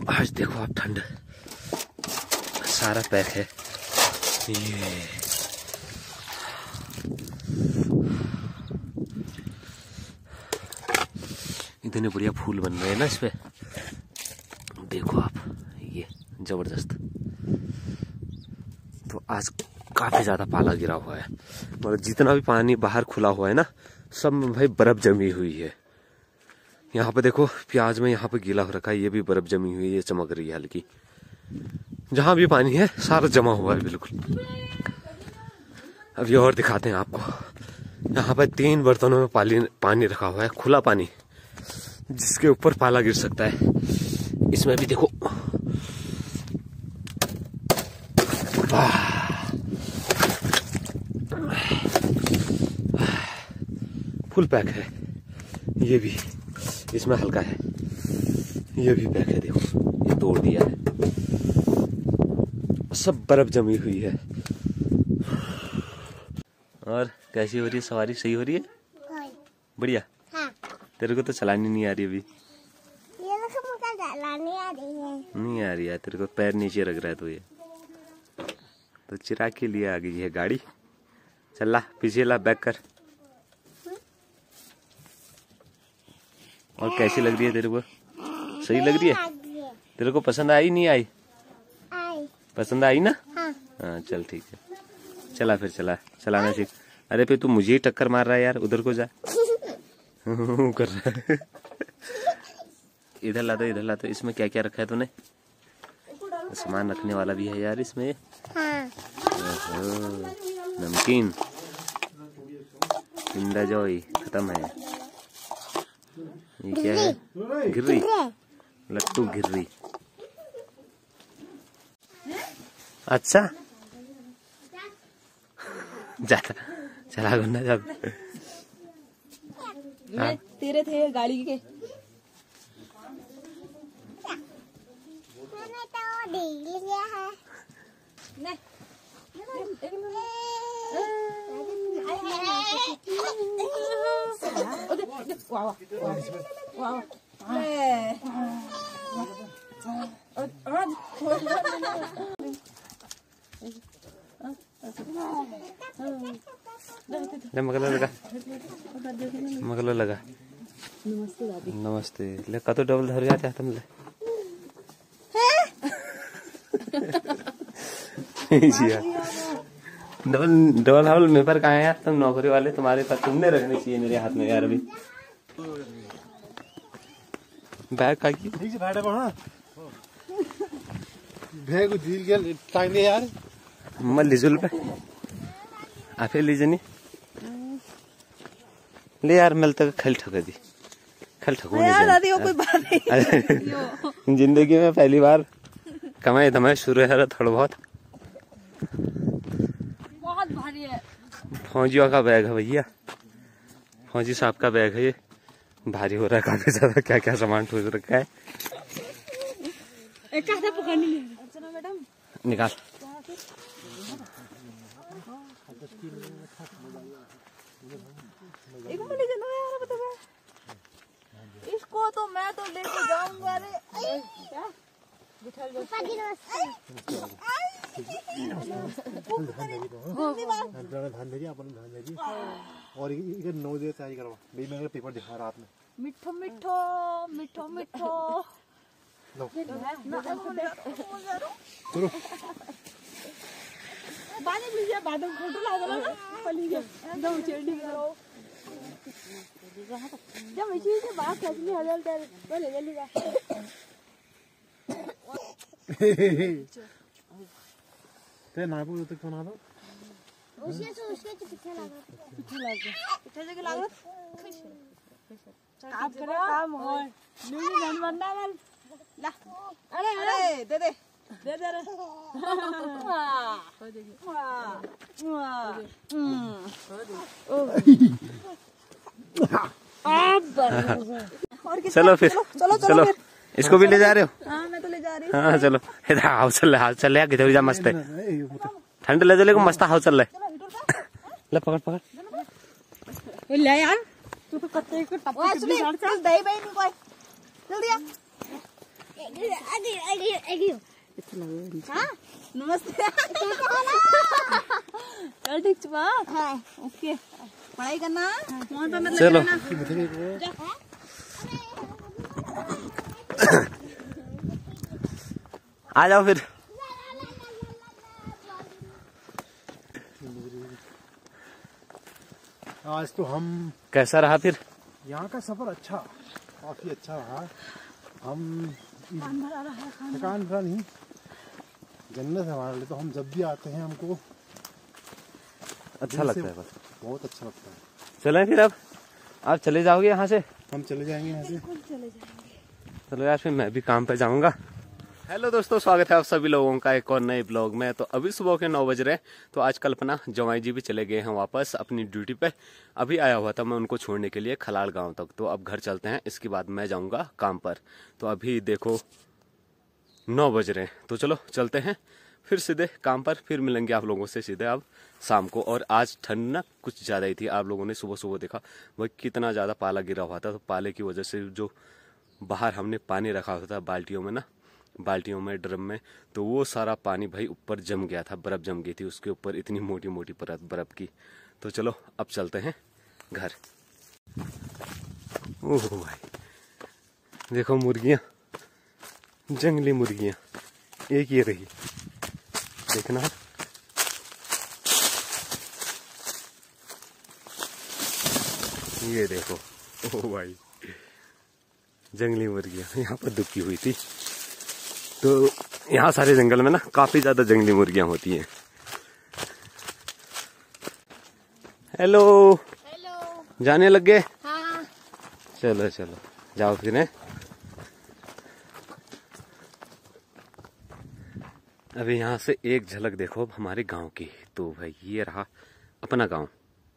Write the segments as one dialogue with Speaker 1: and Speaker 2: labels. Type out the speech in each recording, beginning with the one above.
Speaker 1: आज देखो आप ठंड सारा पैक है ये। इतने बढ़िया फूल बन रहे हैं ना इस पे, देखो आप, ये जबरदस्त। तो आज काफी ज्यादा पाला गिरा हुआ है, मगर जितना भी पानी बाहर खुला हुआ है ना, सब में भाई बर्फ जमी हुई है। यहाँ पे देखो प्याज में यहाँ पे गीला हो रखा है, ये भी बर्फ जमी हुई है, ये चमक रही है हल्की। जहां भी पानी है सारा जमा हुआ है बिल्कुल। अब ये और दिखाते हैं आपको। यहाँ पे 3 बर्तनों में पानी रखा हुआ है, खुला पानी, जिसके ऊपर पाला गिर सकता है। इसमें भी देखो फुल पैक है। ये भी इसमें हल्का है, ये भी पैक है, देखो ये तोड़ दिया है, सब बर्फ जमी हुई है। और कैसी हो रही है सवारी, सही हो रही है? बढ़िया। हाँ। तेरे को तो चलानी नहीं आ रही अभी? चलानी आ रही है। नहीं आ रही है, तेरे को पैर नीचे रख रहा है तो ये तो चिराग के लिए आ गई है गाड़ी। चल ला पीछे ला, बैक कर। और कैसी लग रही है तेरे को? सही लग रही है? तेरे को पसंद आई नहीं आई? पसंद आई ना? हाँ चल ठीक है, चला फिर, चलाना सीख। अरे फिर तू मुझे ही टक्कर मार रहा है यार, उधर को जा। कर रहा है। इधर ला दो। इसमें क्या क्या रखा है तूने? सामान रखने वाला भी है यार इसमें। हाँ। नमकीन किंडर जॉय खत्म है। ये क्या है? गिर्री, लट्टू गिर्री। अच्छा जाता चला गुन्ना जा। हाँ?
Speaker 2: तेरे थे गाड़ी के। मैंने तो देख लिया है।
Speaker 1: मगलो लगा। नमस्ते ले का तो डबल धर जाते तुम ले। डबल हाउल में पर कहाँ है यार, तुम नौकरी वाले, तुम्हारे पास तुमने रखने चाहिए मेरे हाथ में यार। अभी बैग का की
Speaker 3: बैग झील के टाइम दे यार।
Speaker 1: मैं लिजुल पे आपे लीजनी ले यार, मिलता का खल ठका दी, खल ठको
Speaker 2: दादी कोई बात नहीं।
Speaker 1: जिंदगी में पहली बार कमाई धमाई शुरू है थोड़ा बहुत
Speaker 2: भारी है।
Speaker 1: फौजियों का बैग है भैया, फौजी साहब का बैग है ये, भारी हो रहा है काफी ज्यादा। क्या क्या सामान ठूस रखा है। मैडम निकाल।
Speaker 2: इसको तो मैं तो लेके जाऊंगा रे।
Speaker 3: और 9 बजे तैयारी करवा भाई, मैं पेपर दिखा रात में।
Speaker 2: मिठो मिठो मिठो मिठो
Speaker 3: चलो
Speaker 2: पानी पीजिए, बादल फोटो लागला ना पली के एकदम चेंडी करो। जब इसी से बात करनी हजल कर बोले जल्दी जा।
Speaker 3: ते नागपुर तक बना दो।
Speaker 2: उसके पीछे जगह लागत काम करे, काम हो न्यू नन बनना वाल ला। अरे दे रे।
Speaker 1: चलो फिर, चलो इसको भी ले जा रहे हो?
Speaker 2: हाँ मैं तो ले जा रही
Speaker 1: हूँ। हाँ चलो, हाउ चल रहा किधर जा, मस्त है ठंड ले चले को मस्त हाउ चल रहा है। ले पकड़
Speaker 2: ले यार, तू तो कत्ते को टप्पे के बिगाड़ चल दे भाई नहीं कोई जल्दी आ। नमस्ते। चल ठीक छुपा। ओके पढ़ाई करना फोन पे मत
Speaker 1: चलो आ जाओ फिर।
Speaker 3: आज तो हम
Speaker 1: कैसा रहा फिर?
Speaker 3: यहाँ का सफर अच्छा, काफी अच्छा रहा। हम थकान भरा नहीं, जन्नत है हमारे लिए। तो हम जब भी आते हैं हमको
Speaker 1: अच्छा लगता है बस,
Speaker 3: बहुत अच्छा लगता है।
Speaker 1: चलें फिर। अब आप चले जाओगे यहाँ से?
Speaker 3: हम चले जाएंगे यहाँ से।
Speaker 1: चलो यार फिर मैं भी काम पे जाऊंगा। हेलो दोस्तों, स्वागत है आप सभी लोगों का एक और नए ब्लॉग में। तो अभी सुबह के 9 बज रहे हैं। तो आज कल्पना जवाई जी भी चले गए हैं वापस अपनी ड्यूटी पे। अभी आया हुआ था मैं उनको छोड़ने के लिए खलाड़ गांव तक। तो अब घर चलते हैं, इसके बाद मैं जाऊंगा काम पर। तो अभी देखो 9 बज रहे हैं, तो चलो चलते हैं फिर सीधे काम पर। फिर मिलेंगे आप लोगों से सीधे अब शाम को। और आज ठंड ना कुछ ज्यादा ही थी। आप लोगों ने सुबह सुबह देखा वह कितना ज्यादा पाला गिरा हुआ था। तो पाले की वजह से जो बाहर हमने पानी रखा हुआ था बाल्टियों में ना, बाल्टियों में ड्रम में, तो वो सारा पानी भाई ऊपर जम गया था। बर्फ जम गई थी उसके ऊपर, इतनी मोटी मोटी परत बर्फ की। तो चलो अब चलते हैं घर। ओह भाई देखो मुर्गियां, जंगली मुर्गियां, एक ये रही देखना। ये देखो, ओह भाई जंगली मुर्गियां यहाँ पर दुबकी हुई थी। तो यहाँ सारे जंगल में ना काफी ज्यादा जंगली मुर्गियां होती हैं। Hello
Speaker 2: hello.
Speaker 1: जाने लग गए?
Speaker 2: हाँ।
Speaker 1: चलो चलो जाओ फिर। अभी यहाँ से एक झलक देखो अब हमारे गांव की। तो भाई ये रहा अपना गांव,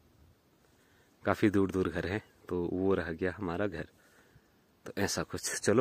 Speaker 1: काफी दूर दूर घर है। तो वो रह गया हमारा घर। तो ऐसा कुछ। चलो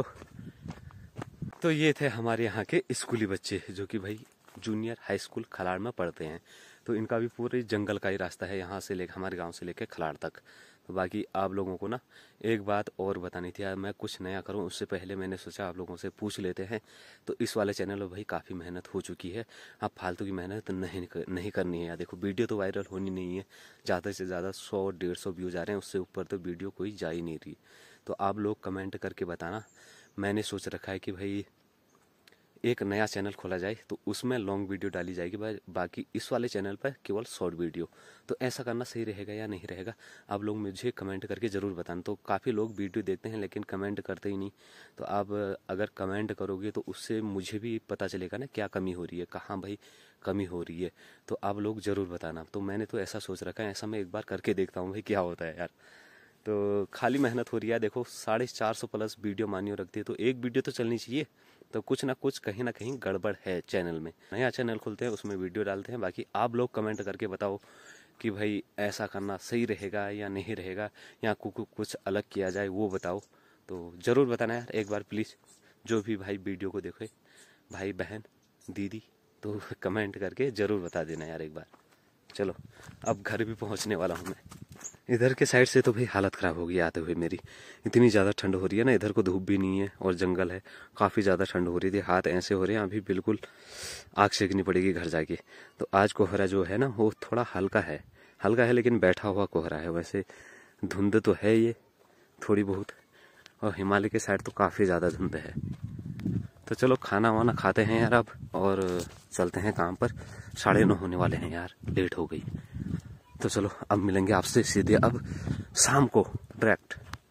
Speaker 1: तो ये थे हमारे यहाँ के स्कूली बच्चे जो कि भाई जूनियर हाई स्कूल खलाड़ में पढ़ते हैं। तो इनका भी पूरे जंगल का ही रास्ता है यहाँ से लेकर, हमारे गांव से लेकर खलाड़ तक। तो बाकी आप लोगों को ना एक बात और बतानी थी। मैं कुछ नया करूं उससे पहले मैंने सोचा आप लोगों से पूछ लेते हैं। तो इस वाले चैनल में भाई काफ़ी मेहनत हो चुकी है। अब फालतू की मेहनत नहीं करनी है यार। देखो वीडियो तो वायरल होनी नहीं है, ज़्यादा से ज़्यादा 100-150 व्यूज़ आ रहे हैं, उससे ऊपर तो वीडियो कोई जा ही नहीं रही। तो आप लोग कमेंट करके बताना। मैंने सोच रखा है कि भाई एक नया चैनल खोला जाए तो उसमें लॉन्ग वीडियो डाली जाएगी, बाकी इस वाले चैनल पर केवल शॉर्ट वीडियो। तो ऐसा करना सही रहेगा या नहीं रहेगा, आप लोग मुझे कमेंट करके ज़रूर बताना। तो काफ़ी लोग वीडियो देखते हैं लेकिन कमेंट करते ही नहीं। तो आप अगर कमेंट करोगे तो उससे मुझे भी पता चलेगा ना क्या कमी हो रही है, कहाँ भाई कमी हो रही है। तो आप लोग ज़रूर बताना। तो मैंने तो ऐसा सोच रखा है, ऐसा मैं एक बार करके देखता हूँ भाई क्या होता है यार। तो खाली मेहनत हो रही है। देखो 450 प्लस वीडियो मानियो रखती है, तो एक वीडियो तो चलनी चाहिए। तो कुछ ना कुछ कहीं ना कहीं गड़बड़ है चैनल में। नया चैनल खोलते हैं उसमें वीडियो डालते हैं। बाकी आप लोग कमेंट करके बताओ कि भाई ऐसा करना सही रहेगा या नहीं रहेगा, या कुछ अलग किया जाए वो बताओ। तो ज़रूर बताना यार एक बार प्लीज़। जो भी भाई वीडियो को देखे, भाई बहन दीदी, तो कमेंट करके ज़रूर बता देना यार एक बार। चलो अब घर भी पहुंचने वाला हूं मैं। इधर के साइड से तो भाई हालत ख़राब हो गई आते हुए मेरी। इतनी ज़्यादा ठंड हो रही है ना, इधर को धूप भी नहीं है और जंगल है। काफ़ी ज़्यादा ठंड हो रही थी, हाथ ऐसे हो रहे हैं अभी बिल्कुल आग सेकनी पड़ेगी घर जाके। तो आज कोहरा जो है ना वो थोड़ा हल्का है लेकिन बैठा हुआ कोहरा है। वैसे धुंध तो है ये थोड़ी बहुत, और हिमालय के साइड तो काफ़ी ज़्यादा धुंध है। तो चलो खाना वाना खाते हैं यार अब, और चलते हैं काम पर। 9:30 होने वाले हैं यार, लेट हो गई। तो चलो अब मिलेंगे आपसे सीधे अब शाम को डायरेक्ट।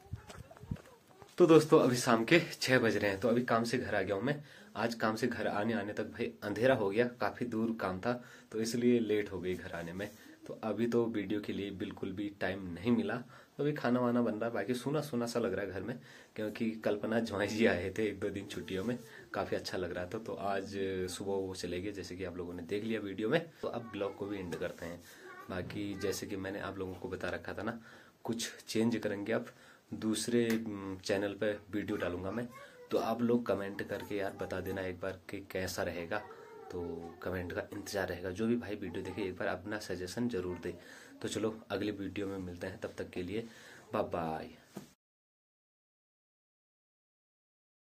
Speaker 1: तो दोस्तों अभी शाम के 6 बज रहे हैं। तो अभी काम से घर आ गया हूँ मैं। आज काम से घर आने तक भाई अंधेरा हो गया, काफी दूर काम था तो इसलिए लेट हो गई घर आने में। तो अभी तो वीडियो के लिए बिल्कुल भी टाइम नहीं मिला। तो अभी खाना वाना बन रहा है। बाकी सुना सुना सा लग रहा है घर में, क्योंकि कल्पना जवाई जी आए थे 1-2 दिन छुट्टियों में, काफी अच्छा लग रहा था। तो आज सुबह वो चले गए, जैसे कि आप लोगों ने देख लिया वीडियो में। तो अब ब्लॉग को भी एंड करते हैं। बाकी जैसे कि मैंने आप लोगों को बता रखा था ना, कुछ चेंज करेंगे। अब दूसरे चैनल पे वीडियो डालूंगा मैं। तो आप लोग कमेंट करके यार बता देना एक बार कि कैसा रहेगा। तो कमेंट का इंतजार रहेगा। जो भी भाई वीडियो देखे एक बार अपना सजेशन जरूर दे। तो चलो अगले वीडियो में मिलते हैं, तब तक के लिए बाय बाय।